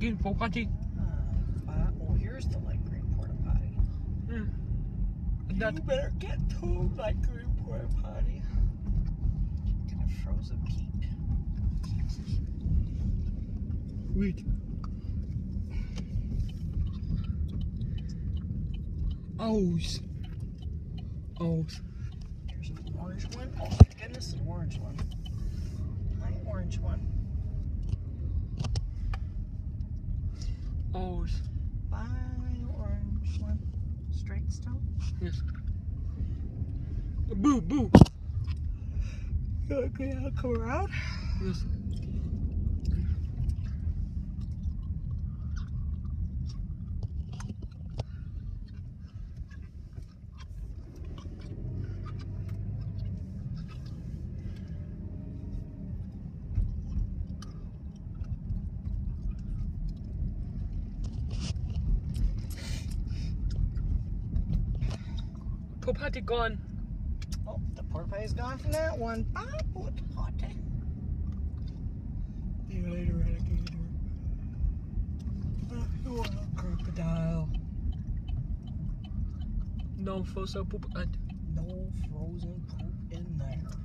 again, full potty. Oh, here's the light green porta potty. That You better get to light green porta potty. Get a frozen peep. wait. O's. Here's an orange one. Oh my goodness, an orange one. Hi, orange one. O's. Bye, orange one. Straight still? Yes. Boo, boo. You okay, I'll come around? Yes. Full potty gone. Oh, the porta potty's gone from that one. Bye, porta potty. See you later, alligator. You are a crocodile. No frozen poop. No frozen poop in there.